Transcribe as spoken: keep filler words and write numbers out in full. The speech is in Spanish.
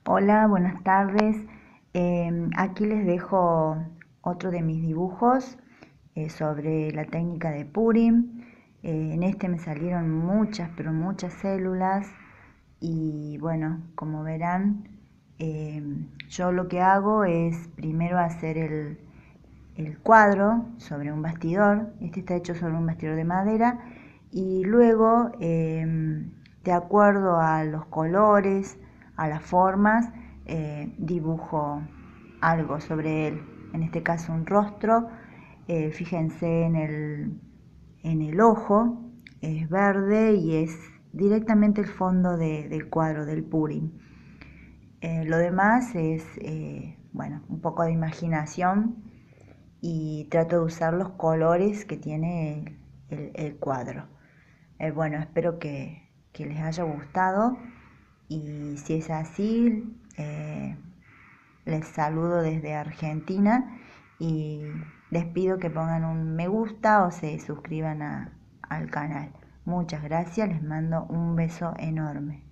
Hola, buenas tardes. Em, aquí les dejo otro de mis dibujos eh, sobre la técnica de Purim. Eh, en este me salieron muchas, pero muchas células y bueno, como verán, em, yo lo que hago es primero hacer el, el cuadro sobre un bastidor. Este está hecho sobre un bastidor de madera y luego, em, de acuerdo a los colores, a las formas, eh, dibujo algo sobre él. En este caso un rostro. Eh, fíjense en el, en el ojo, es verde y es directamente el fondo de- del cuadro del Purim. Eh, lo demás es, eh, bueno, un poco de imaginación y trato de usar los colores que tiene el, el- el cuadro. Eh, bueno, espero que, que les haya gustado y si es así, eh, les saludo desde Argentina y les pido que pongan un me gusta o se suscriban a- al canal. Muchas gracias, les mando un beso enorme.